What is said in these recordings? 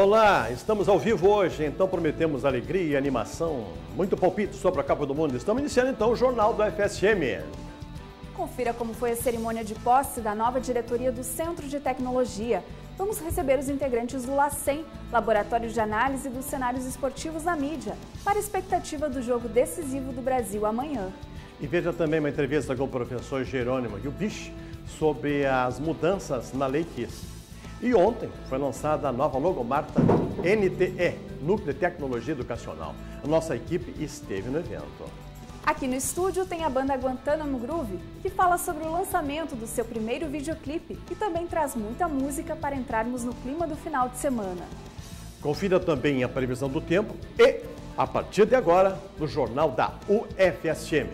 Olá, estamos ao vivo hoje, então prometemos alegria e animação, muito palpite sobre a Copa do Mundo. Estamos iniciando então o Jornal do FSM. Confira como foi a cerimônia de posse da nova diretoria do Centro de Tecnologia. Vamos receber os integrantes do LACEN, Laboratório de Análise dos Cenários Esportivos na Mídia, para a expectativa do jogo decisivo do Brasil amanhã. E veja também uma entrevista com o professor Jerônimo Yubich sobre as mudanças na Lei KISS. E ontem foi lançada a nova logomarca NTE, Núcleo de Tecnologia Educacional. A nossa equipe esteve no evento. Aqui no estúdio tem a banda Guantánamo Groove, que fala sobre o lançamento do seu primeiro videoclipe e também traz muita música para entrarmos no clima do final de semana. Confira também a previsão do tempo e, a partir de agora, no Jornal da UFSM.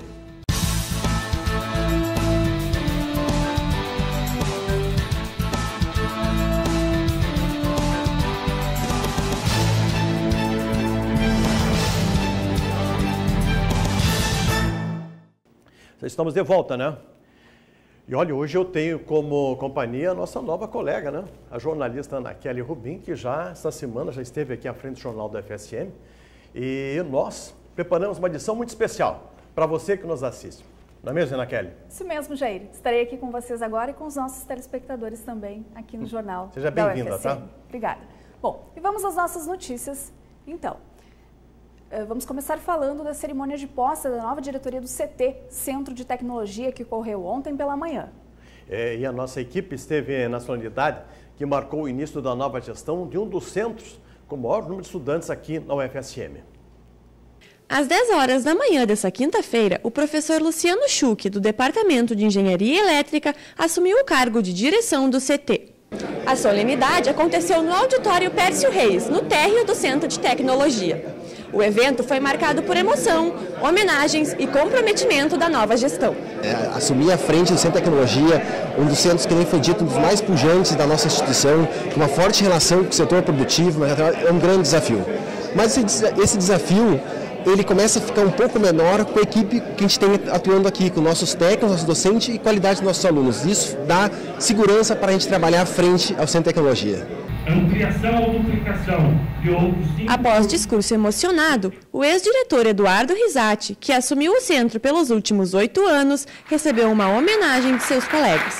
Estamos de volta, né? E olha, hoje eu tenho como companhia a nossa nova colega, né? A jornalista Ana Kelly Rubim, que essa semana já esteve aqui à frente do Jornal do FSM. E nós preparamos uma edição muito especial para você que nos assiste. Não é mesmo, Ana Kelly? Isso mesmo, Jair. Estarei aqui com vocês agora e com os nossos telespectadores também aqui no Jornal. Seja bem-vinda, tá? Obrigada. Bom, e vamos às nossas notícias, então. Vamos começar falando da cerimônia de posse da nova diretoria do CT, Centro de Tecnologia, que ocorreu ontem pela manhã. E a nossa equipe esteve na solenidade que marcou o início da nova gestão de um dos centros com o maior número de estudantes aqui na UFSM. Às 10 horas da manhã dessa quinta-feira, o professor Luciano Schuch, do Departamento de Engenharia Elétrica, assumiu o cargo de direção do CT. A solenidade aconteceu no Auditório Pércio Reis, no térreo do Centro de Tecnologia. O evento foi marcado por emoção, homenagens e comprometimento da nova gestão. Assumir a frente do Centro de Tecnologia, um dos centros que nem foi dito, um dos mais pujantes da nossa instituição, com uma forte relação com o setor produtivo, é um grande desafio. Mas esse desafio, ele começa a ficar um pouco menor com a equipe que a gente tem atuando aqui, com nossos técnicos, nossos docentes e qualidade dos nossos alunos. Isso dá segurança para a gente trabalhar à frente ao Centro de Tecnologia. Ampliação ou duplicação de outros 5... Após discurso emocionado, o ex-diretor Eduardo Risati, que assumiu o centro pelos últimos 8 anos, recebeu uma homenagem de seus colegas.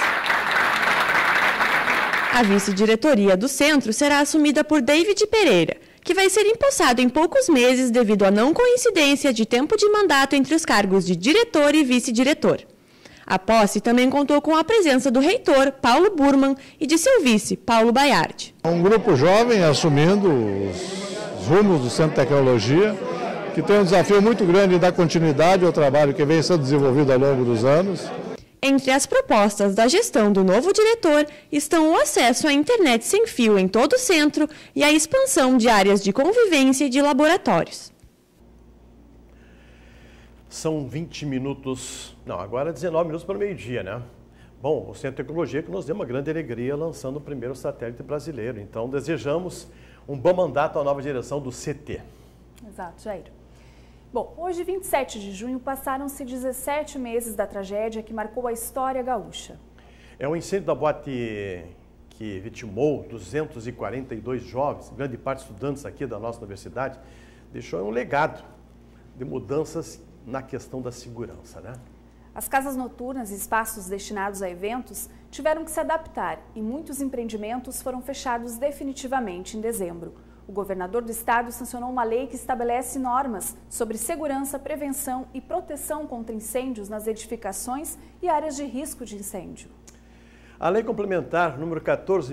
A vice-diretoria do centro será assumida por David Pereira, que vai ser empossado em poucos meses devido à não coincidência de tempo de mandato entre os cargos de diretor e vice-diretor. A posse também contou com a presença do reitor, Paulo Burman, e de seu vice, Paulo Baiardi. Um grupo jovem assumindo os rumos do Centro de Tecnologia, que tem um desafio muito grande de dar continuidade ao trabalho que vem sendo desenvolvido ao longo dos anos. Entre as propostas da gestão do novo diretor estão o acesso à internet sem fio em todo o centro e a expansão de áreas de convivência e de laboratórios. São 20 minutos, não, agora 19 minutos para o meio-dia, né? Bom, o Centro de Tecnologia que nos deu uma grande alegria lançando o primeiro satélite brasileiro. Então, desejamos um bom mandato à nova direção do CT. Exato, Jair. Bom, hoje, 27 de junho, passaram-se 17 meses da tragédia que marcou a história gaúcha. É um incêndio da boate que vitimou 242 jovens, grande parte estudantes aqui da nossa universidade, deixou um legado de mudanças na questão da segurança, né? As casas noturnas e espaços destinados a eventos tiveram que se adaptar e muitos empreendimentos foram fechados definitivamente em dezembro. O governador do estado sancionou uma lei que estabelece normas sobre segurança, prevenção e proteção contra incêndios nas edificações e áreas de risco de incêndio. A lei complementar número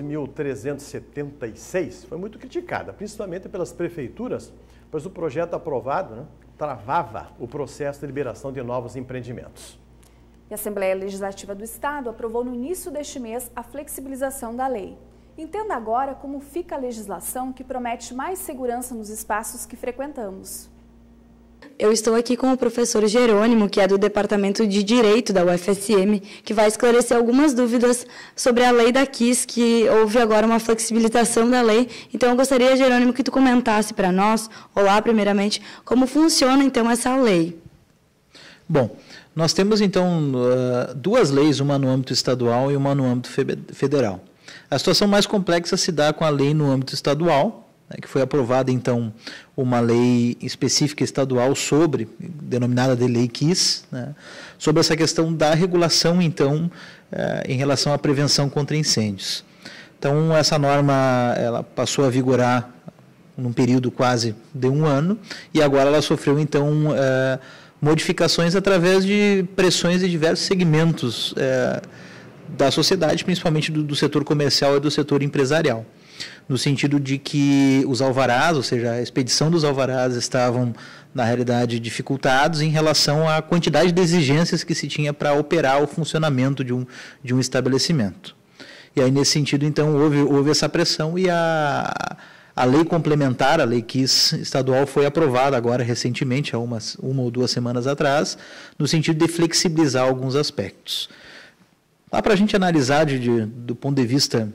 14.376 foi muito criticada, principalmente pelas prefeituras, pois o projeto aprovado, né, travava o processo de liberação de novos empreendimentos. E a Assembleia Legislativa do Estado aprovou no início deste mês a flexibilização da lei. Entenda agora como fica a legislação que promete mais segurança nos espaços que frequentamos. Eu estou aqui com o professor Jerônimo, que é do Departamento de Direito da UFSM, que vai esclarecer algumas dúvidas sobre a lei da KISS, que houve agora uma flexibilização da lei. Então, eu gostaria, Jerônimo, que tu comentasse para nós, olá, primeiramente, como funciona, então, essa lei. Bom, nós temos, então, duas leis, uma no âmbito estadual e uma no âmbito federal. A situação mais complexa se dá com a lei no âmbito estadual, que foi aprovada, então, uma lei específica estadual denominada de Lei KISS, né, sobre essa questão da regulação, então, em relação à prevenção contra incêndios. Então, essa norma ela passou a vigorar num período quase de 1 ano, e agora ela sofreu, então, modificações através de pressões de diversos segmentos da sociedade, principalmente do setor comercial e do setor empresarial, no sentido de que os alvarás, ou seja, a expedição dos alvarás estavam, na realidade, dificultados em relação à quantidade de exigências que se tinha para operar o funcionamento de um estabelecimento. E aí, nesse sentido, então, houve essa pressão e a lei complementar, a lei KISS estadual, foi aprovada agora recentemente, há uma ou 2 semanas atrás, no sentido de flexibilizar alguns aspectos. Dá para a gente analisar do ponto de vista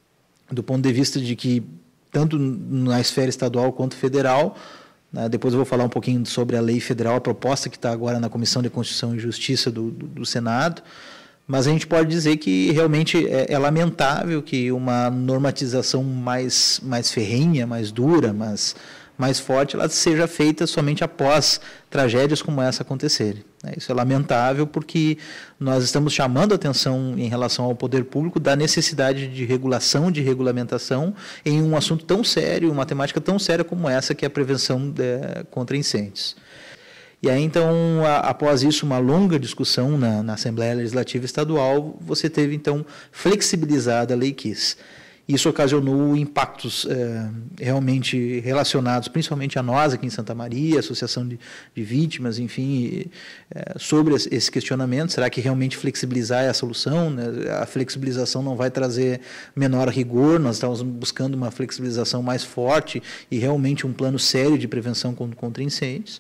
de que, tanto na esfera estadual quanto federal, né, depois eu vou falar um pouquinho sobre a lei federal, a proposta que está agora na Comissão de Constituição e Justiça do Senado, mas a gente pode dizer que realmente é lamentável que uma normatização mais ferrenha, mais dura, mais forte, ela seja feita somente após tragédias como essa acontecerem. Isso é lamentável porque nós estamos chamando a atenção em relação ao poder público da necessidade de regulação, de regulamentação em um assunto tão sério, uma temática tão séria como essa, que é a prevenção contra incêndios. E aí, então, após isso, uma longa discussão na Assembleia Legislativa Estadual, você teve, então, flexibilizada a Lei KISS. Isso ocasionou impactos realmente relacionados, principalmente a nós aqui em Santa Maria, Associação de Vítimas, enfim, sobre esse questionamento. Será que realmente flexibilizar é a solução? Né? A flexibilização não vai trazer menor rigor, nós estamos buscando uma flexibilização mais forte e realmente um plano sério de prevenção contra incêndios.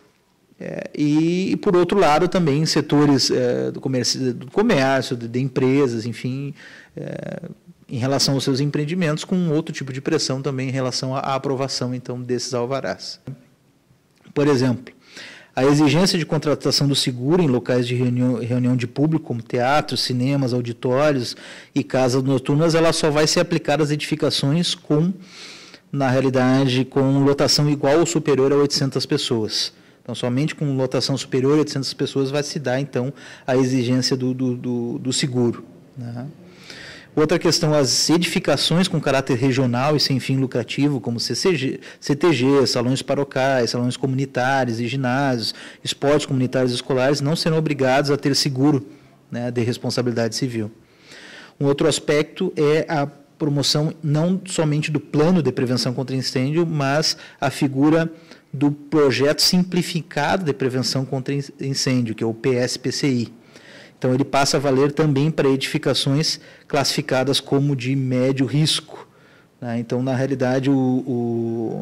E, por outro lado, também setores do comércio, de empresas, enfim, em relação aos seus empreendimentos, com outro tipo de pressão também em relação à aprovação, então, desses alvarás. Por exemplo, a exigência de contratação do seguro em locais de reunião de público, como teatros, cinemas, auditórios e casas noturnas, ela só vai ser aplicada às edificações na realidade, com lotação igual ou superior a 800 pessoas. Então, somente com lotação superior a 800 pessoas vai se dar, então, a exigência do seguro, né? Outra questão, as edificações com caráter regional e sem fim lucrativo, como CTG, salões paroquiais, salões comunitários e ginásios, esportes comunitários e escolares, não serão obrigados a ter seguro, né, de responsabilidade civil. Um outro aspecto é a promoção não somente do plano de prevenção contra incêndio, mas a figura do projeto simplificado de prevenção contra incêndio, que é o PSPCI. Então, ele passa a valer também para edificações classificadas como de médio risco, né? Então, na realidade, o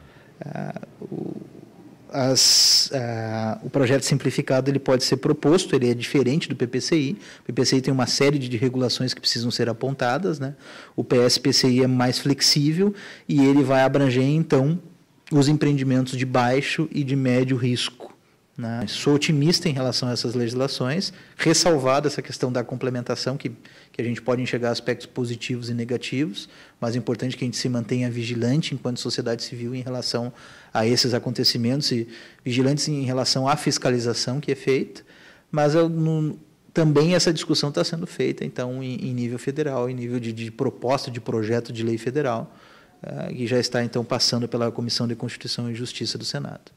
projeto simplificado ele pode ser proposto, ele é diferente do PPCI. O PPCI tem uma série de regulações que precisam ser apontadas, né? O PSPCI é mais flexível e ele vai abranger, então, os empreendimentos de baixo e de médio risco, né? Sou otimista em relação a essas legislações, ressalvada essa questão da complementação, que a gente pode enxergar aspectos positivos e negativos, mas é importante que a gente se mantenha vigilante enquanto sociedade civil em relação a esses acontecimentos e vigilantes em relação à fiscalização que é feita, mas também essa discussão está sendo feita, então, em nível federal, em nível de proposta de projeto de lei federal, que já está, então, passando pela Comissão de Constituição e Justiça do Senado.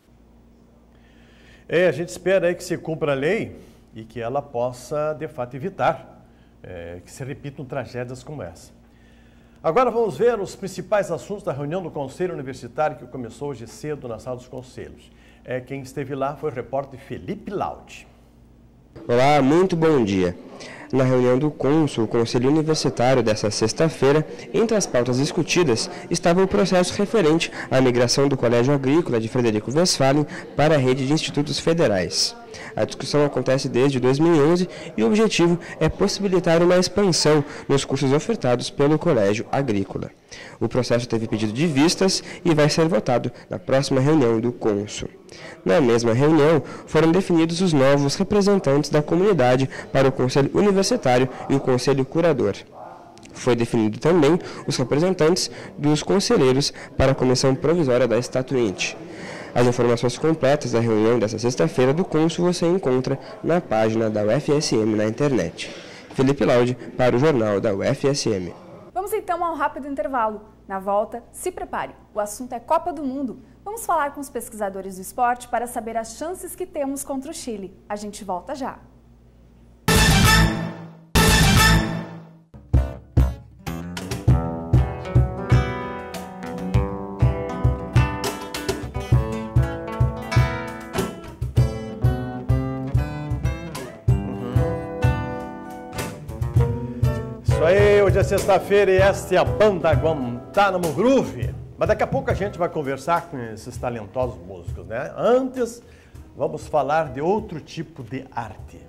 A gente espera aí que se cumpra a lei e que ela possa, de fato, evitar que se repitam tragédias como essa. Agora vamos ver os principais assuntos da reunião do Conselho Universitário que começou hoje cedo na Sala dos Conselhos. Quem esteve lá foi o repórter Felipe Laude. Olá, muito bom dia. Na reunião do Conselho Universitário desta sexta-feira, entre as pautas discutidas estava o processo referente à migração do Colégio Agrícola de Frederico Westphalen para a rede de institutos federais. A discussão acontece desde 2011 e o objetivo é possibilitar uma expansão nos cursos ofertados pelo Colégio Agrícola. O processo teve pedido de vistas e vai ser votado na próxima reunião do Conselho. Na mesma reunião, foram definidos os novos representantes da comunidade para o Conselho Universitário e o Conselho Curador. Foi definido também os representantes dos conselheiros para a comissão provisória da Estatuinte. As informações completas da reunião desta sexta-feira do Cônsul você encontra na página da UFSM na internet. Felipe Laude para o Jornal da UFSM. Vamos então a um rápido intervalo. Na volta, se prepare. O assunto é Copa do Mundo. Vamos falar com os pesquisadores do esporte para saber as chances que temos contra o Chile. A gente volta já. Isso aí, hoje é sexta-feira e esta é a banda Guantánamo Groove. Mas daqui a pouco a gente vai conversar com esses talentosos músicos, né? Antes, vamos falar de outro tipo de arte.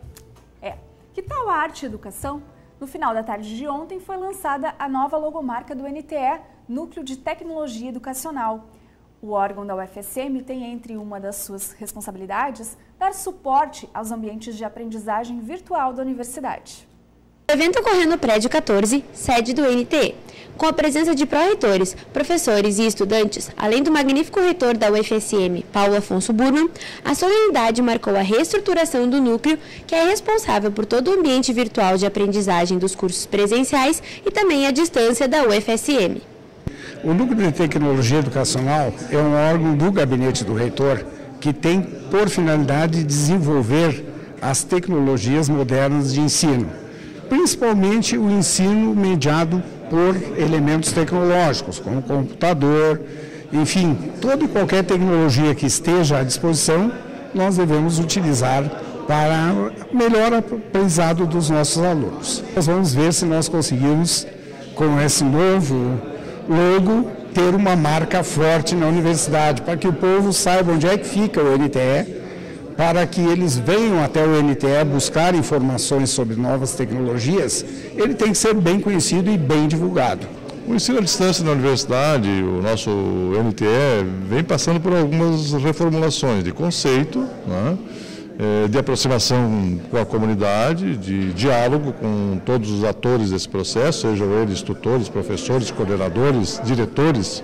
Que tal a arte e educação? No final da tarde de ontem foi lançada a nova logomarca do NTE, Núcleo de Tecnologia Educacional. O órgão da UFSM tem entre uma das suas responsabilidades dar suporte aos ambientes de aprendizagem virtual da universidade. O evento ocorreu no prédio 14, sede do NTE, com a presença de pró-reitores, professores e estudantes, além do magnífico reitor da UFSM, Paulo Afonso Burman. A solenidade marcou a reestruturação do núcleo, que é responsável por todo o ambiente virtual de aprendizagem dos cursos presenciais e também à distância da UFSM. O Núcleo de Tecnologia Educacional é um órgão do gabinete do reitor que tem por finalidade desenvolver as tecnologias modernas de ensino, principalmente o ensino mediado por elementos tecnológicos, como computador, enfim, toda e qualquer tecnologia que esteja à disposição, nós devemos utilizar para melhor aprendizado dos nossos alunos. Nós vamos ver se nós conseguimos, com esse novo logo, ter uma marca forte na universidade, para que o povo saiba onde é que fica o NTE, para que eles venham até o NTE buscar informações sobre novas tecnologias. Ele tem que ser bem conhecido e bem divulgado. O ensino à distância na universidade, o nosso NTE, vem passando por algumas reformulações de conceito, né? De aproximação com a comunidade, de diálogo com todos os atores desse processo, sejam eles tutores, professores, coordenadores, diretores,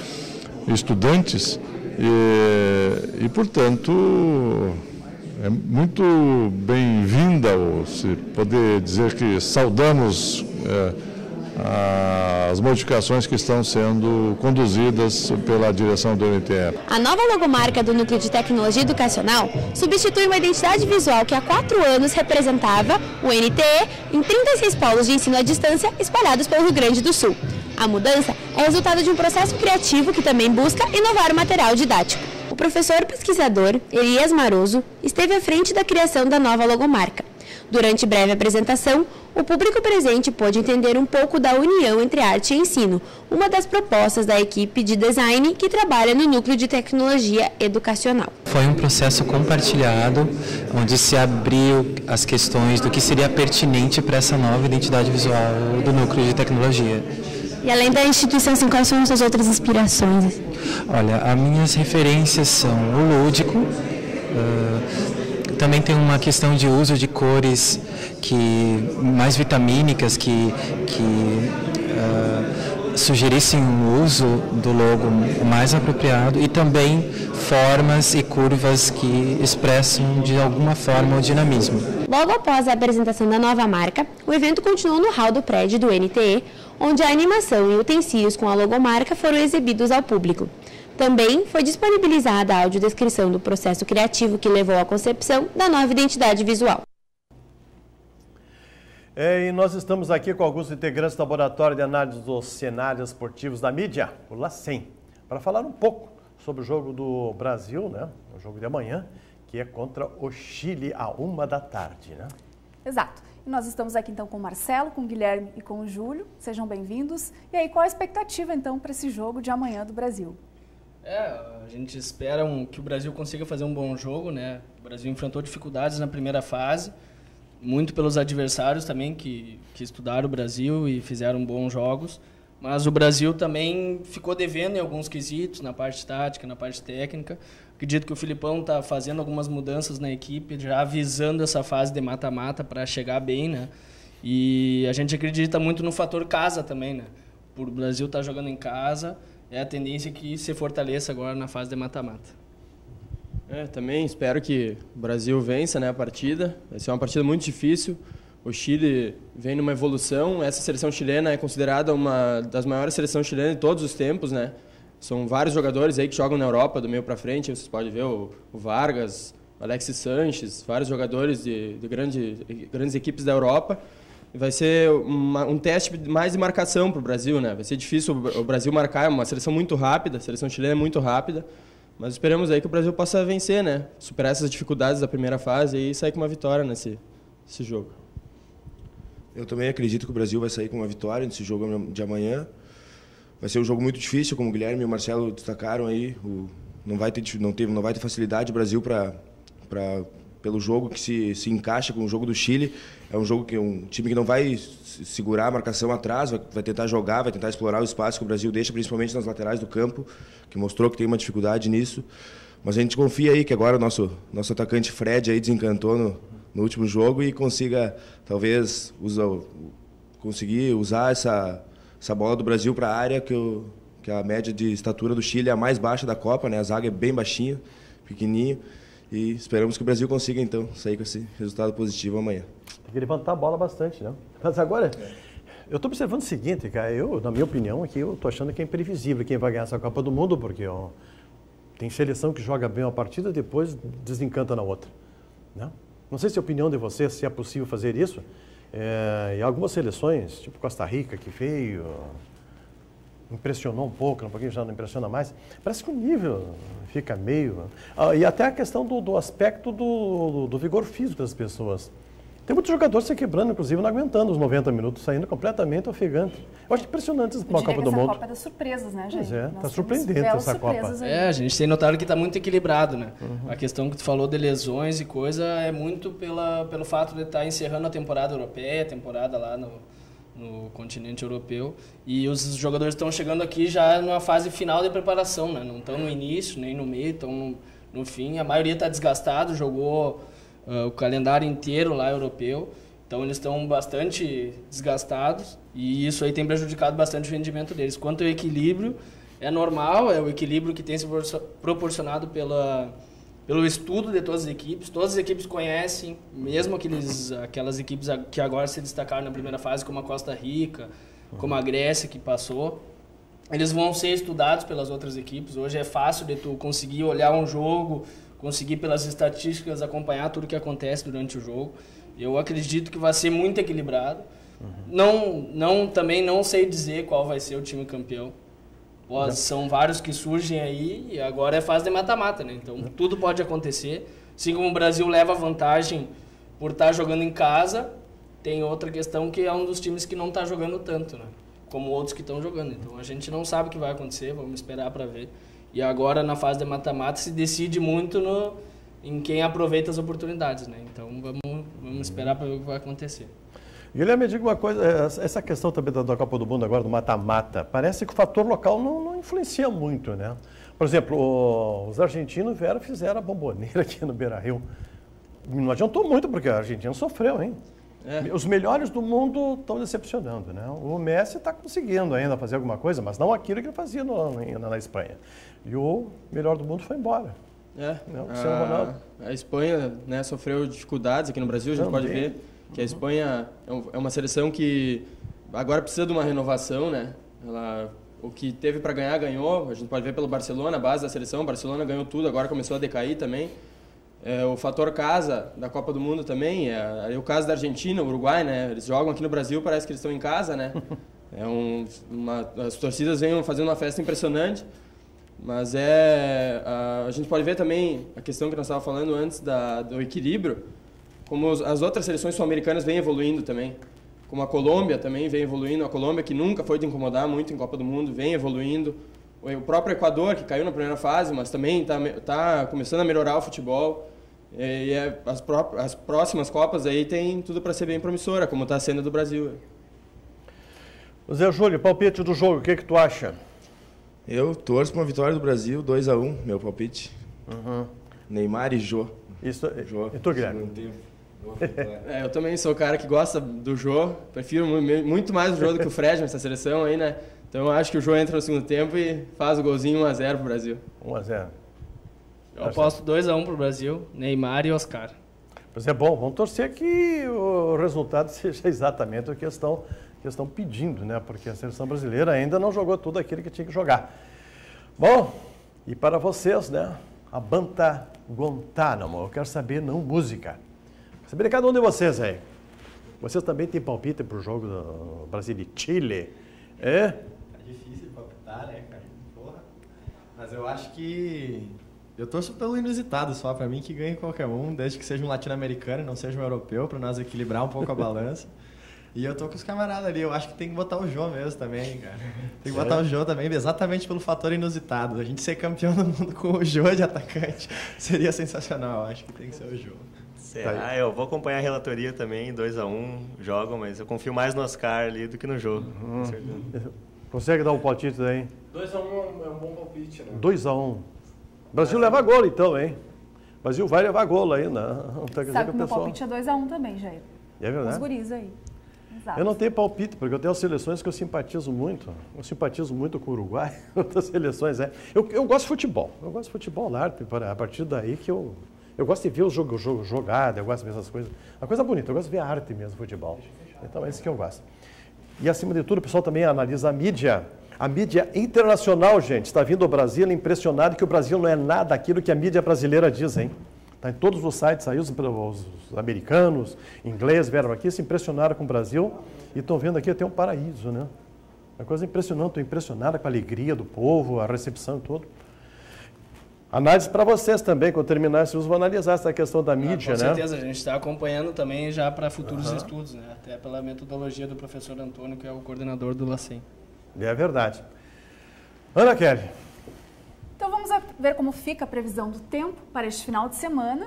estudantes. E, portanto, é muito bem-vinda, se poder dizer que saudamos as modificações que estão sendo conduzidas pela direção do NTE. A nova logomarca do Núcleo de Tecnologia Educacional substitui uma identidade visual que há 4 anos representava o NTE em 36 polos de ensino à distância espalhados pelo Rio Grande do Sul. A mudança é resultado de um processo criativo que também busca inovar o material didático. O professor pesquisador Elias Maroso esteve à frente da criação da nova logomarca. Durante breve apresentação, o público presente pôde entender um pouco da união entre arte e ensino, uma das propostas da equipe de design que trabalha no Núcleo de Tecnologia Educacional. Foi um processo compartilhado, onde se abriu as questões do que seria pertinente para essa nova identidade visual do Núcleo de Tecnologia. E além da instituição, assim, quais são as suas outras inspirações? Olha, as minhas referências são o lúdico, também tem uma questão de uso de cores mais vitamínicas que sugerissem o uso do logo mais apropriado e também formas e curvas que expressam de alguma forma o dinamismo. Logo após a apresentação da nova marca, o evento continuou no hall do prédio do NTE, onde a animação e utensílios com a logomarca foram exibidos ao público. Também foi disponibilizada a audiodescrição do processo criativo que levou à concepção da nova identidade visual. E nós estamos aqui com alguns integrantes do Laboratório de Análise dos Cenários Esportivos da Mídia, o LACEN, para falar um pouco sobre o jogo do Brasil, né? O jogo de amanhã, que é contra o Chile, à 1h, né? Exato. E nós estamos aqui então com o Marcelo, com o Guilherme e com o Júlio. Sejam bem-vindos. E aí, qual a expectativa então para esse jogo de amanhã do Brasil? A gente espera que o Brasil consiga fazer um bom jogo, né? O Brasil enfrentou dificuldades na primeira fase, muito pelos adversários também que estudaram o Brasil e fizeram bons jogos, mas o Brasil também ficou devendo em alguns quesitos, na parte tática, na parte técnica. Acredito que o Filipão está fazendo algumas mudanças na equipe, já avisando essa fase de mata-mata para chegar bem, né? E a gente acredita muito no fator casa também, né? Por o Brasil estar jogando em casa, é a tendência que se fortaleça agora na fase de mata-mata. Também espero que o Brasil vença, né, a partida. Vai ser uma partida muito difícil. O Chile vem numa evolução. Essa seleção chilena é considerada uma das maiores seleções chilenas de todos os tempos, né? São vários jogadores aí que jogam na Europa, do meio para frente. Vocês podem ver o Vargas, o Alexis Sanches, vários jogadores de grandes equipes da Europa. Vai ser um teste mais de marcação para o Brasil, né? Vai ser difícil o Brasil marcar, é uma seleção muito rápida, a seleção chilena é muito rápida. Mas esperamos aí que o Brasil possa vencer, né? Superar essas dificuldades da primeira fase e sair com uma vitória nesse jogo. Eu também acredito que o Brasil vai sair com uma vitória nesse jogo de amanhã. Vai ser um jogo muito difícil, como o Guilherme e o Marcelo destacaram aí. Não vai ter facilidade o Brasil pelo jogo que se encaixa com o jogo do Chile. É um jogo que um time que não vai segurar a marcação atrás, vai tentar jogar, vai tentar explorar o espaço que o Brasil deixa, principalmente nas laterais do campo, que mostrou que tem uma dificuldade nisso. Mas a gente confia aí que agora o nosso atacante Fred aí desencantou no último jogo e consiga, talvez, conseguir usar essa bola do Brasil para a área, que a média de estatura do Chile é a mais baixa da Copa, né? A zaga é bem baixinha, pequenininho. E esperamos que o Brasil consiga, então, sair com esse resultado positivo amanhã. Tem que levantar a bola bastante, né? Mas agora, eu estou observando o seguinte, cara, na minha opinião, aqui eu estou achando que é imprevisível quem vai ganhar essa Copa do Mundo, porque tem seleção que joga bem uma partida e depois desencanta na outra, né? Não sei se é a opinião de vocês, se é possível fazer isso. E algumas seleções, tipo Costa Rica, que veio, impressionou um pouco, um pouquinho já não impressiona mais. Parece que o nível fica meio... E até a questão do aspecto do vigor físico das pessoas. Tem muitos jogadores se quebrando, inclusive, não aguentando os 90 minutos, saindo completamente ofegante. Eu acho impressionante uma Copa do Mundo. Essa Copa é das surpresas, né, gente? Pois é, está surpreendente essa Copa. A gente tem notado que está muito equilibrado, né? A questão que tu falou de lesões e coisa é muito pelo fato de estar encerrando a temporada europeia, a temporada lá no continente europeu, e os jogadores estão chegando aqui já numa fase final de preparação, né? Não estão no início, nem no meio, estão no fim. A maioria está desgastado, jogou o calendário inteiro lá europeu, então eles estão bastante desgastados e isso aí tem prejudicado bastante o rendimento deles. Quanto ao equilíbrio, é normal, é o equilíbrio que tem se proporcionado pelo estudo de todas as equipes conhecem, mesmo aquelas equipes que agora se destacaram na primeira fase, como a Costa Rica, como a Grécia, que passou, eles vão ser estudados pelas outras equipes. Hoje é fácil de tu conseguir olhar um jogo, conseguir pelas estatísticas acompanhar tudo que acontece durante o jogo. Eu acredito que vai ser muito equilibrado. Também não sei dizer qual vai ser o time campeão. São vários que surgem aí e agora é fase de mata-mata, né? Então tudo pode acontecer. Assim como o Brasil leva vantagem por estar jogando em casa, tem outra questão que é um dos times que não está jogando tanto, né? Como outros que estão jogando. Então a gente não sabe o que vai acontecer, vamos esperar para ver. E agora na fase de mata-mata se decide muito em quem aproveita as oportunidades, né? Então vamos esperar para ver o que vai acontecer. Guilherme, me diga uma coisa, essa questão também da Copa do Mundo agora, do mata-mata, parece que o fator local não influencia muito, né? Por exemplo, os argentinos fizeram a bomboneira aqui no Beira-Rio. Não adiantou muito, porque a Argentina sofreu, hein? Os melhores do mundo estão decepcionando, né? O Messi está conseguindo ainda fazer alguma coisa, mas não aquilo que ele fazia na Espanha. E o melhor do mundo foi embora. A Espanha, né, sofreu dificuldades aqui no Brasil, a gente pode ver que a Espanha é uma seleção que agora precisa de uma renovação, né? O que teve para ganhar, ganhou. A gente pode ver pelo Barcelona, a base da seleção. O Barcelona ganhou tudo, agora começou a decair também. O fator casa da Copa do Mundo também, o caso da Argentina, o Uruguai, né? Eles jogam aqui no Brasil, parece que eles estão em casa, né? As torcidas vêm fazendo uma festa impressionante, mas a gente pode ver também a questão que nós estávamos falando antes do equilíbrio, como as outras seleções sul-americanas vêm evoluindo também, como a Colômbia também vem evoluindo, a Colômbia que nunca foi de incomodar muito em Copa do Mundo, vem evoluindo, o próprio Equador, que caiu na primeira fase, mas também está começando a melhorar o futebol. As próximas Copas aí tem tudo para ser bem promissora, como está sendo do Brasil. Zé Júlio, palpite do jogo, o que tu acha? Eu torço para uma vitória do Brasil, 2-1, meu palpite. Neymar e Jô. E tu, Guilherme? Eu também sou o cara que gosta do Jô, prefiro muito mais o Jô do que o Fred nessa seleção aí, né? Então eu acho que o Jô entra no segundo tempo e faz o golzinho 1-0 pro Brasil. 1-0. Eu aposto 2-1 pro Brasil, Neymar e Oscar. Pois é, bom, vamos torcer que o resultado seja exatamente o que estão pedindo, né? Porque a seleção brasileira ainda não jogou tudo aquilo que tinha que jogar. Bom, e para vocês, né? A banda Guantánamo, eu quero saber, não música. Quero saber de cada um de vocês aí. Vocês também têm palpite para o jogo do Brasil e Chile? É? É difícil palpitar, né, cara? Porra. Mas eu acho que... Eu torço pelo inusitado só, pra mim que ganhe qualquer um, desde que seja um latino-americano e não seja um europeu, pra nós equilibrar um pouco a balança. E eu tô com os camaradas ali, eu acho que tem que botar o Jô mesmo também, cara. Tem que botar o Jô também, exatamente pelo fator inusitado. A gente ser campeão do mundo com o Jô de atacante seria sensacional, eu acho que tem que ser o Jô. Será? Eu vou acompanhar a relatoria também, 2-1, jogam, mas eu confio mais no Oscar ali do que no Jô. Com certeza. Consegue dar um palpite daí? 2-1 é um bom palpite, né? 2-1. Brasil leva golo então, hein? Brasil vai levar golo aí, né? Sabe que o meu palpite é 2-1 também, Jair. É verdade? Os guris aí. Exato. Eu não tenho palpite, porque eu tenho seleções que eu simpatizo muito. Eu simpatizo muito com o Uruguai, outras seleções, é. Eu gosto de futebol. Eu gosto de futebol lá, a partir daí que eu gosto de ver o jogo jogado, eu gosto de ver essas coisas. Uma coisa bonita, eu gosto de ver a arte mesmo, futebol. Então é isso que eu gosto. E acima de tudo, o pessoal também analisa a mídia. A mídia internacional, gente, está vindo ao Brasil impressionado que o Brasil não é nada aquilo que a mídia brasileira diz, hein? Está em todos os sites, aí os americanos, ingleses vieram aqui, se impressionaram com o Brasil e estão vendo aqui até um paraíso, né? Uma coisa impressionante, estou impressionada com a alegria do povo, a recepção e tudo. Análise para vocês também, quando terminar, vocês vão analisar essa questão da mídia, né? Com certeza, a gente está acompanhando também já para futuros estudos, né? Até pela metodologia do professor Antônio, que é o coordenador do LACEN. É verdade. Ana Kelly. Então vamos ver como fica a previsão do tempo para este final de semana.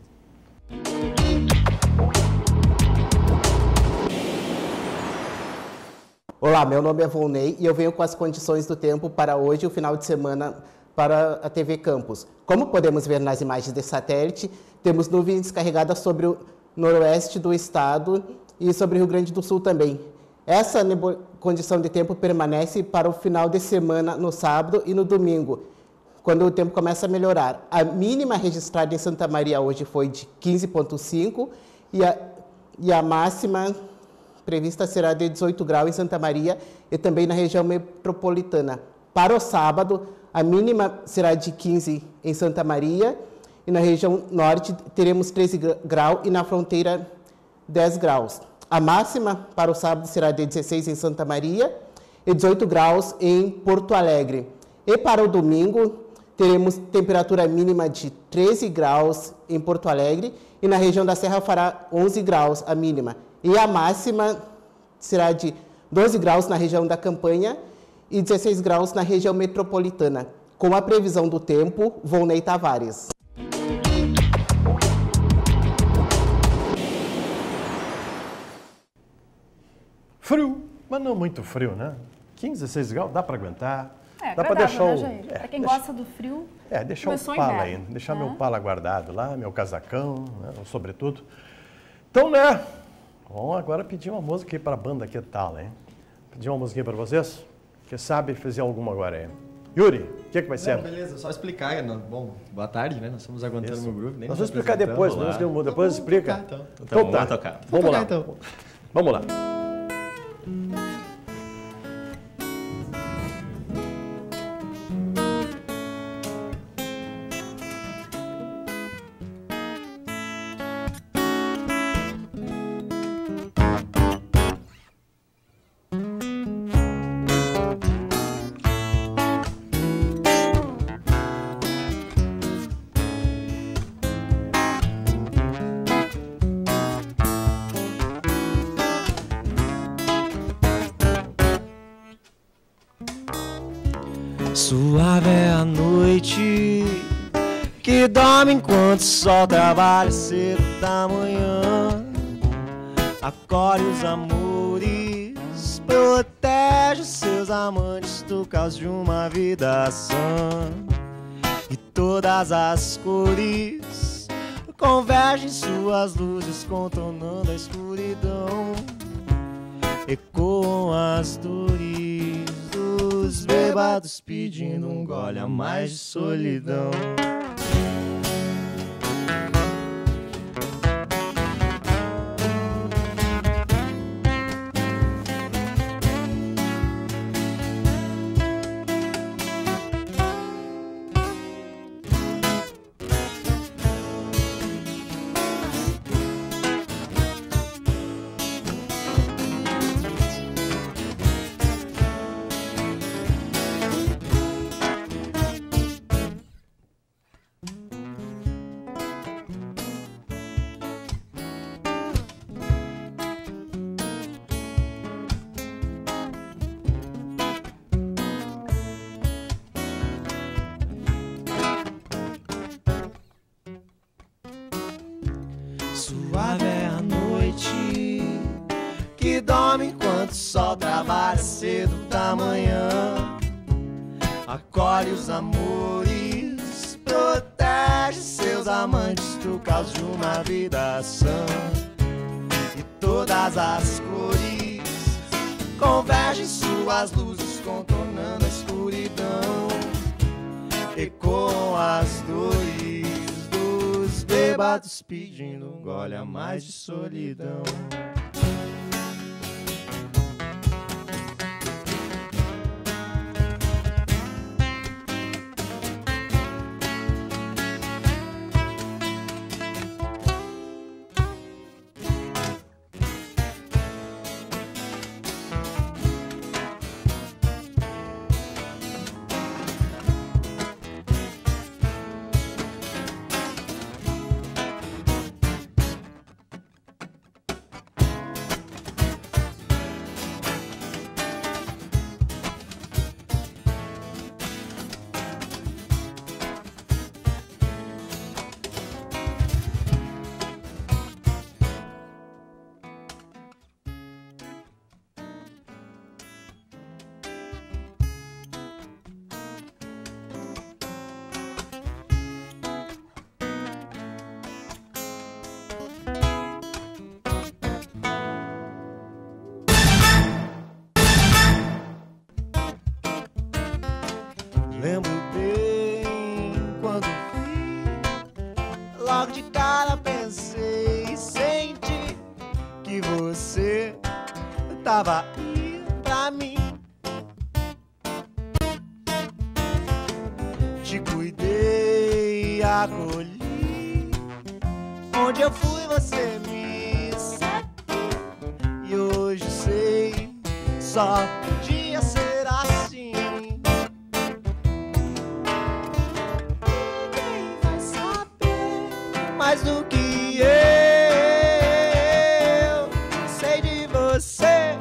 Olá, meu nome é Volney e eu venho com as condições do tempo para hoje, o final de semana, para a TV Campus. Como podemos ver nas imagens de satélite, temos nuvens carregadas sobre o noroeste do estado e sobre o Rio Grande do Sul também. Essa condição de tempo permanece para o final de semana, no sábado e no domingo, quando o tempo começa a melhorar. A mínima registrada em Santa Maria hoje foi de 15,5 e a máxima prevista será de 18 graus em Santa Maria e também na região metropolitana. Para o sábado, a mínima será de 15 em Santa Maria e na região norte teremos 13 graus e na fronteira 10 graus. A máxima para o sábado será de 16 em Santa Maria e 18 graus em Porto Alegre. E para o domingo, teremos temperatura mínima de 13 graus em Porto Alegre e na região da Serra fará 11 graus a mínima. E a máxima será de 12 graus na região da Campanha e 16 graus na região metropolitana. Com a previsão do tempo, Volney Tavares. Frio, mas não muito frio, né? 15, 16 graus, dá para aguentar. É, dá para deixar né, o... Jair? Para quem gosta do frio, deixar o pala aí, deixar meu pala guardado lá, meu casacão, né, sobretudo. Então, né, vamos agora pedir uma música aí para a banda, que tal, hein? Pedir uma musiquinha para vocês? Quem sabe fazer alguma agora aí. Yuri, o que vai ser? Beleza, só explicar. Bom, boa tarde, né? Nós estamos aguentando no grupo. Nós vamos explicar depois, depois explica. Então tá. Tocar. Vamos lá. Então. Vamos lá. Suave é a noite que dorme enquanto o sol trabalha cedo da manhã. Acolhe os amores, protege os seus amantes do caos de uma vida sã. E todas as cores convergem suas luzes contornando a escuridão. Ecoam as dores dos bêbados pedindo um gole a mais de solidão. Suave é a noite que dorme enquanto o sol trabalha cedo da manhã. Acolhe os amores, protege seus amantes do caos de uma vida sã. E todas as cores convergem suas luzes contornando a escuridão. Ecoam as dores dos bêbados pedindo um gole a mais de solidão. Lembro bem quando vi, logo de cara pensei e senti que você tava aí pra mim. Te cuidei, acolhi, onde eu fui você me seguiu. E hoje sei, só podia ser assim. Mais do que eu sei de você.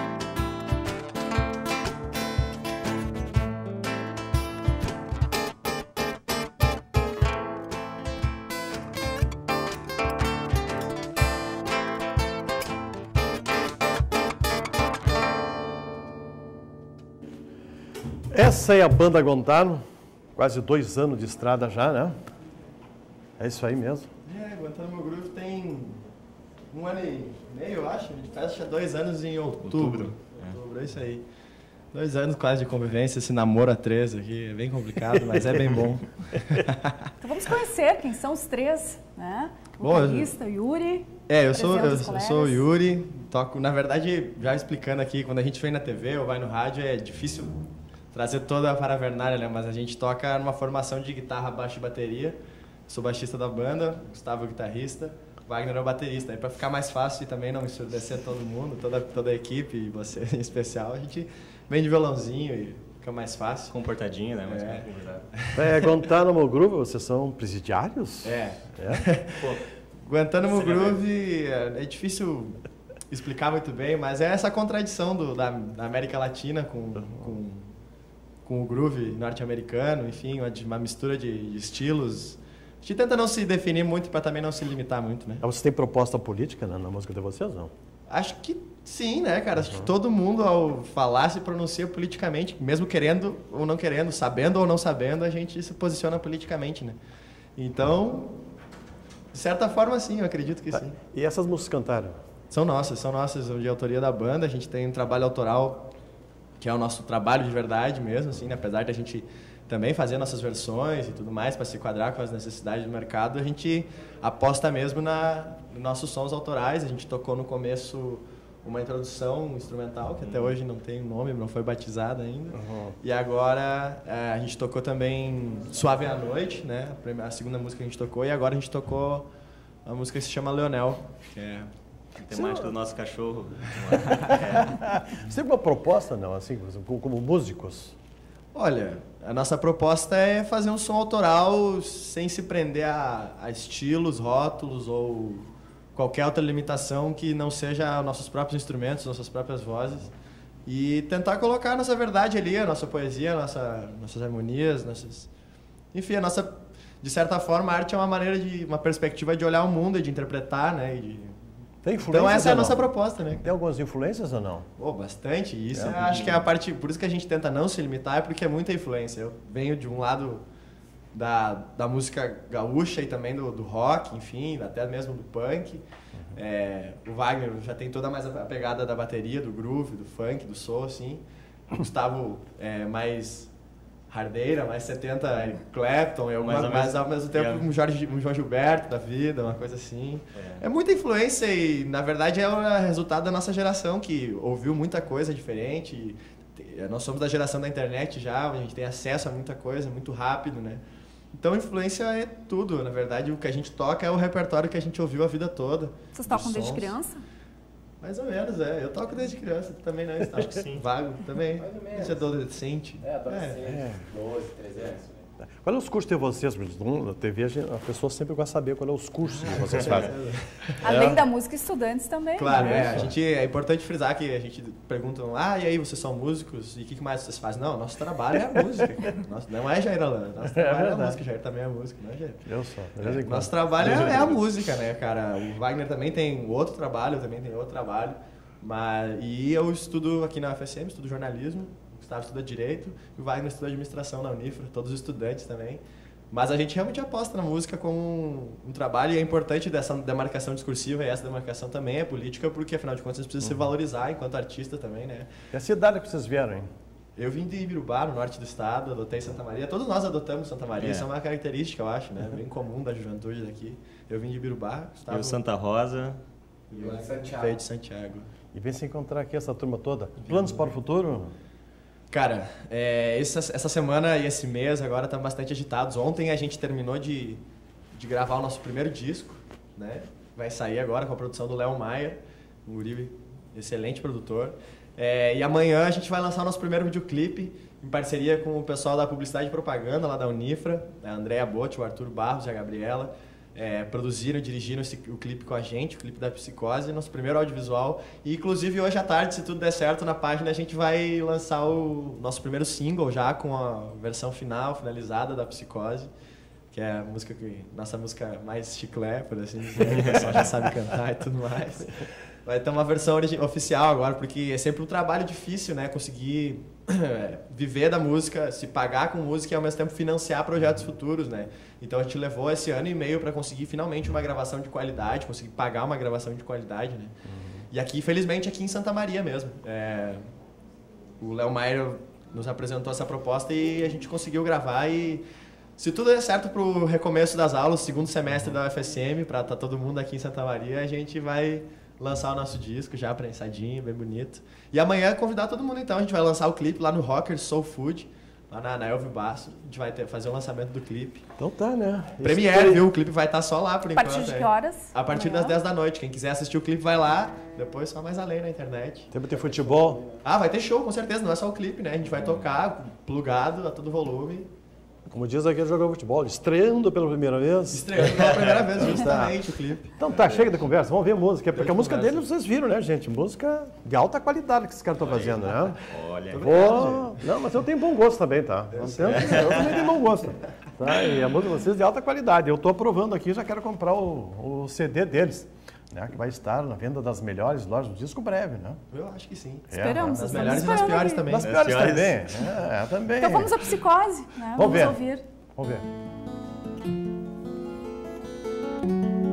Essa é a Banda Guantánamo, quase 2 anos de estrada já, né? É isso aí mesmo. Guantánamo Groove tem 1 ano e meio, eu acho. A gente fecha 2 anos em outubro. Outubro, é isso aí. 2 anos quase de convivência, esse namoro a 3 aqui. É bem complicado, mas é bem bom. Então vamos conhecer quem são os 3, né? O Bom, vocalista, o Yuri. Eu sou o Yuri. Toco, na verdade, já explicando aqui, quando a gente vem na TV ou vai no rádio, é difícil trazer toda a parafernália, né? Mas a gente toca numa formação de guitarra, baixo e bateria. Sou baixista da banda, Gustavo é o guitarrista, Wagner é o baterista. Aí para ficar mais fácil e também não ensurdecer todo mundo, toda a equipe e você em especial, a gente vem de violãozinho e fica mais fácil. Comportadinho, né? Mais comportado. Guantánamo Groove, vocês são presidiários? Guantánamo Groove é difícil explicar muito bem, mas é essa contradição da América Latina com o groove norte-americano, enfim, uma mistura de estilos. A gente tenta não se definir muito para também não se limitar muito, né? Mas você tem proposta política na música de vocês, não? Acho que sim, né, cara? Acho que todo mundo, ao falar, se pronuncia politicamente, mesmo querendo ou não querendo, sabendo ou não sabendo, a gente se posiciona politicamente, né? Então, De certa forma, sim, eu acredito que sim. E essas músicas cantaram? São nossas de autoria da banda. A gente tem um trabalho autoral, que é o nosso trabalho de verdade mesmo, assim, né? Apesar de a gente também fazer nossas versões e tudo mais para se enquadrar com as necessidades do mercado, a gente aposta mesmo nos nossos sons autorais. A gente tocou no começo uma introdução instrumental, que até hoje não tem nome, não foi batizada ainda. E agora a gente tocou também Suave é a Noite, né? A segunda música que a gente tocou, e agora a gente tocou a música que se chama Leonel, que é a temática do nosso cachorro. Você tem uma proposta, não, assim, como músicos? Olha, a nossa proposta é fazer um som autoral sem se prender a estilos, rótulos ou qualquer outra limitação que não seja nossos próprios instrumentos, nossas próprias vozes. E tentar colocar a nossa verdade ali, a nossa poesia, nossas harmonias, enfim, de certa forma, a arte é uma perspectiva de olhar o mundo e de interpretar, né? Tem influências? Então essa é a nossa proposta, né? Tem algumas influências ou não? Bastante. E isso acho que é a parte... Por isso que a gente tenta não se limitar, é porque é muita influência. Eu venho de um lado da música gaúcha e também do rock, enfim, até mesmo do punk. O Wagner já tem toda mais a pegada da bateria, do groove, do funk, do soul, assim. O Gustavo é mais hardeira, mais 70, Clapton, mas ao mesmo tempo um João Gilberto da vida, uma coisa assim. É muita influência e, na verdade, é o resultado da nossa geração, que ouviu muita coisa diferente. Nós somos da geração da internet já, a gente tem acesso a muita coisa, muito rápido, né? Então, influência é tudo. Na verdade, o que a gente toca é o repertório que a gente ouviu a vida toda. Vocês tocam desde criança? Mais ou menos, Eu toco desde criança, tu também não é? Acho que sim. Vago também. Mais ou menos. A gente é adolescente. Adolescente, 12, 13 anos. Qual é os cursos de vocês? Na TV a pessoa sempre gosta de saber qual é os cursos que vocês fazem. Além da música, estudantes também. Claro, é importante frisar que a gente pergunta, e aí, vocês são músicos? E o que mais vocês fazem? Não, nosso trabalho é a música. Não é Jair Alana, nosso trabalho é a música. Jair também é música, não é Jair? Eu sou. Nosso trabalho é a música, né, cara? O Wagner também tem outro trabalho, E eu estudo aqui na UFSM, estudo jornalismo. O Gustavo estuda Direito e o Wagner estuda Administração na Unifra, todos os estudantes também. Mas a gente realmente aposta na música como um trabalho e é importante dessa demarcação discursiva, e essa demarcação também é política, porque afinal de contas você precisa se valorizar enquanto artista também, né? E a cidade que vocês vieram, hein? Eu vim de Ibirubá, no norte do estado, adotei Santa Maria. Todos nós adotamos Santa Maria, isso é uma característica, eu acho, né? Bem comum da juventude daqui. Eu vim de Ibirubá, Gustavo... Eu Santa Rosa. E eu Santiago. De Santiago. E vem se encontrar aqui essa turma toda. Planos para o futuro? Cara, essa semana e esse mês agora estão bastante agitados. Ontem a gente terminou de gravar o nosso primeiro disco, né? Vai sair agora com a produção do Léo Maia, um guri excelente produtor. E amanhã a gente vai lançar o nosso primeiro videoclipe em parceria com o pessoal da Publicidade e Propaganda lá da Unifra, a Andréa Botti, o Arthur Barros e a Gabriela. Produziram e dirigiram o clipe com a gente, o clipe da Psicose, nosso primeiro audiovisual. E inclusive hoje à tarde, se tudo der certo, na página a gente vai lançar o nosso primeiro single já com a versão finalizada da Psicose, que é a música nossa música mais chiclé, por assim dizer, o pessoal já sabe cantar e tudo mais. Vai ter uma versão oficial agora, porque é sempre um trabalho difícil, né? Conseguir viver da música, se pagar com música e ao mesmo tempo financiar projetos futuros, né? Então a gente levou esse ano e meio para conseguir finalmente uma gravação de qualidade, conseguir pagar uma gravação de qualidade, né? E aqui, felizmente, aqui em Santa Maria mesmo. O Léo Maia nos apresentou essa proposta e a gente conseguiu gravar e... Se tudo der certo pro recomeço das aulas, segundo semestre da UFSM, para estar todo mundo aqui em Santa Maria, a gente vai lançar o nosso disco já prensadinho, bem bonito. E amanhã convidar todo mundo então, a gente vai lançar o clipe lá no Rockers Soul Food, lá na Elvio Basso. A gente vai fazer o lançamento do clipe. Então tá, né? Premiere, viu? O clipe vai estar só lá por enquanto. A partir de que horas? A partir das 10 da noite. Quem quiser assistir o clipe vai lá, depois só mais além na internet. Tem ter futebol? Vai ter show, com certeza, não é só o clipe, né? A gente vai tocar plugado a todo volume. Como diz aqui, jogar futebol, estreando pela primeira vez. Estreando pela primeira vez, justamente, o clipe. Então tá, chega de conversa, vamos ver a música. Porque a música dele vocês viram, né, gente? Música de alta qualidade que esses caras estão fazendo, né? Olha, não, mas eu tenho bom gosto também, tá? Eu também tenho bom gosto. Tá? E a música de vocês de alta qualidade. Eu estou aprovando aqui, já quero comprar o CD deles. Né, que vai estar na venda das melhores lojas do disco breve, né? Eu acho que sim. Esperamos. Das melhores e das piores também. Das piores também. Também. Então vamos à Psicose, né? Vamos ouvir. Vamos ver.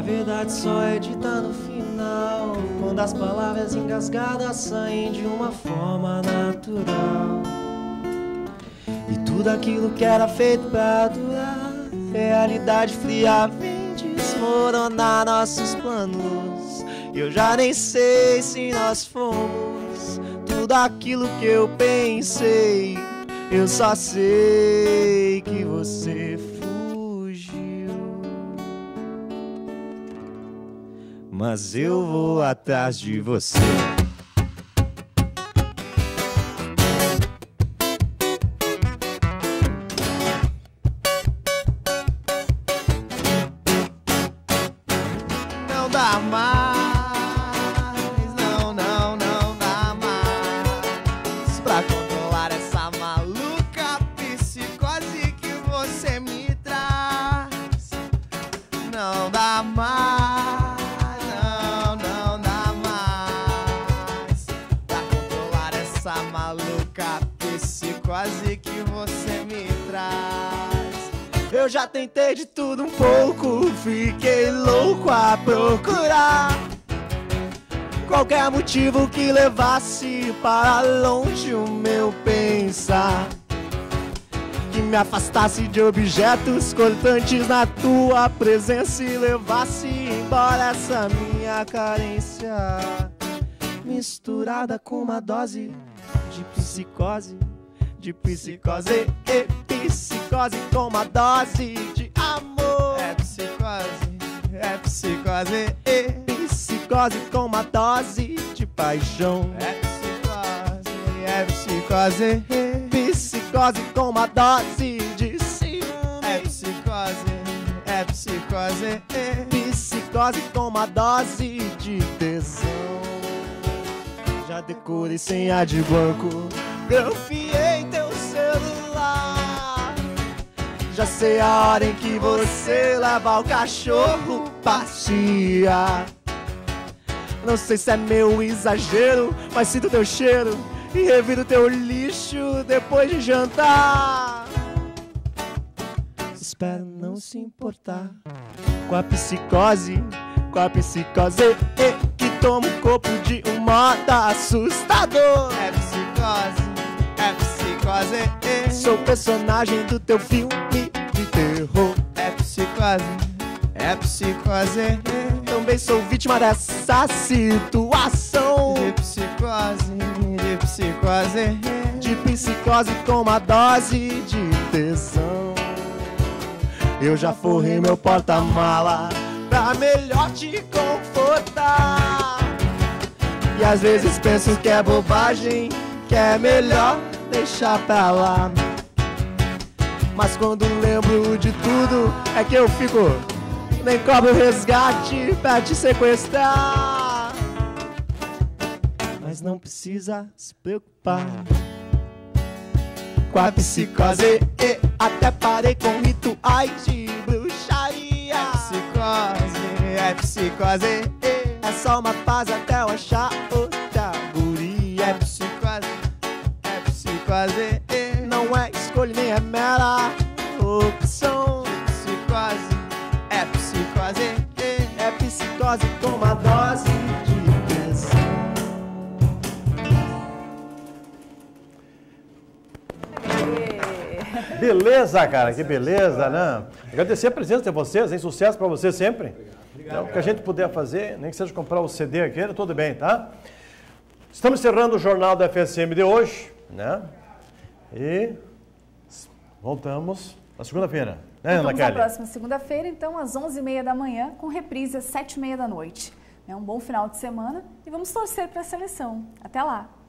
verdade só é dita no final, quando as palavras engasgadas saem de uma forma natural. E tudo aquilo que era feito pra durar, realidade fria vem desmoronar nossos planos. Eu já nem sei se nós fomos tudo aquilo que eu pensei. Eu só sei que você fugiu, mas eu vou atrás de você. Não dá mais, não dá mais pra controlar essa maluca psicose que você me traz. Não dá mais, não dá mais pra controlar essa maluca psicose que você me traz. Eu já tentei de tudo um pouco, fiquei louco a procurar qualquer motivo que levasse para longe o meu pensar, que me afastasse de objetos cortantes na tua presença e levasse embora essa minha carência, misturada com uma dose de psicose com uma dose de amor. É psicose, psicose com uma dose de paixão. É psicose, psicose com uma dose de ciúme. É psicose, psicose com uma dose de tesão. Já decorei senha de banco, confiei teu celular. Já sei a hora em que você leva o cachorro passear. Não sei se é meu exagero, mas sinto teu cheiro e reviro teu lixo depois de jantar. Espero não se importar com a psicose que toma o corpo de um modo assustador. É psicose, sou personagem do teu filme de terror. É psicose, também sou vítima dessa situação. De psicose com uma dose de tesão. Eu já forrei meu porta-mala pra melhor te confortar, e às vezes penso que é bobagem, que é melhor deixar pra lá. Mas quando lembro de tudo é que eu fico, nem cobro resgate pra te sequestrar. Mas não precisa se preocupar com a psicose, até parei com rituais de bruxaria. É psicose, é só uma fase até eu achar outra guria. É psicose, não é escolha nem é mera opção. É psicose com uma dose de tesão. Beleza, cara, que beleza, né? Agradecer a presença de vocês, hein? Sucesso pra vocês sempre. Então, o que a gente puder fazer, nem que seja comprar o CD aqui, tudo bem, tá? Estamos encerrando o Jornal da FSM de hoje, né? E voltamos na segunda-feira, né, Ana Kelly? Voltamos na próxima segunda-feira, então, às 11h30 da manhã, com reprise às 7h30 da noite. Um bom final de semana e vamos torcer para a seleção. Até lá!